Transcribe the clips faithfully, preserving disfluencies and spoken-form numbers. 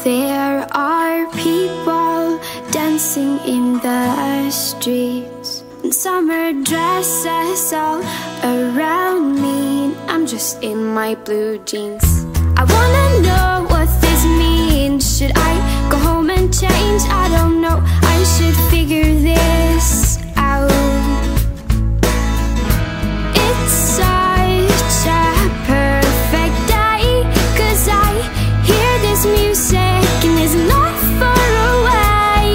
There are people dancing in the streets, in summer dresses all around me. I'm just in my blue jeans. I wanna know what this means. Should I go home and change? I don't know, I should figure this out. It's such a perfect day, 'cause I hear this music and it's not far away.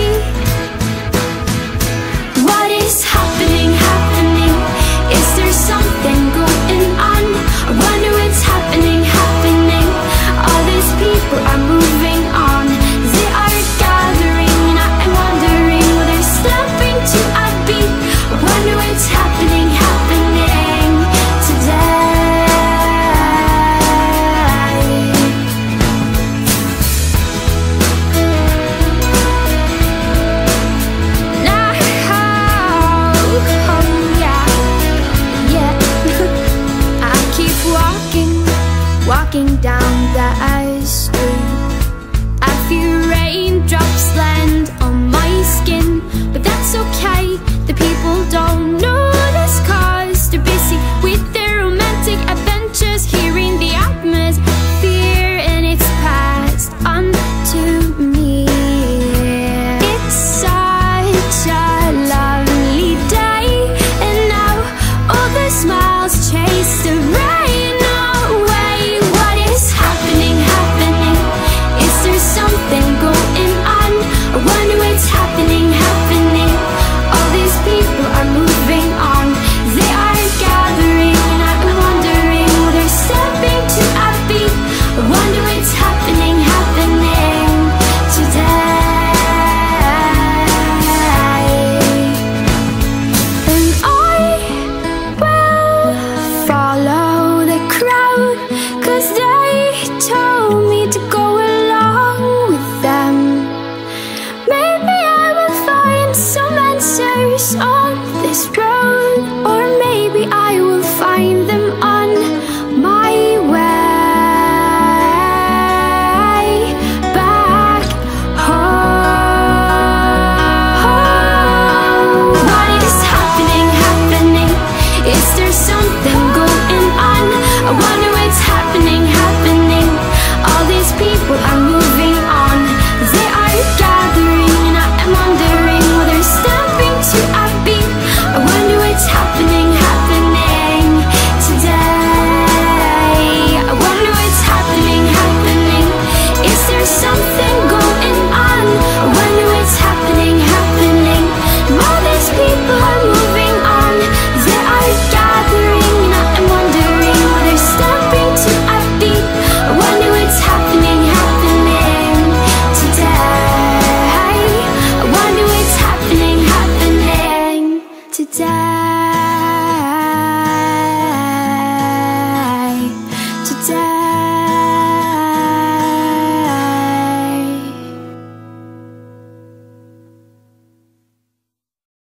What is happening, happening? Is there something going on? I wonder what's happening, happening. All these people are moving on. They are gathering and I'm wondering what they're stepping to a beat. I wonder what's happening, happening today. Now, oh, yeah, yeah. I keep walking, walking down the street. I feel raindrops land on my skin, but that's okay. The people don't notice 'cause they're busy with their romantic adventures, hearing the atmosphere and it's passed on to me. It's such a lovely day, and now all the smiles chase the rain away. What is happening, happening? Is there something going on? I wonder what's happening, happening. All these people are moving on. They are gathering and I'm wondering what they're stepping to a beat. I wonder what's happening, happening today. And I will follow the crowd, 'cause they told me to go along with them. Maybe I will find some answers.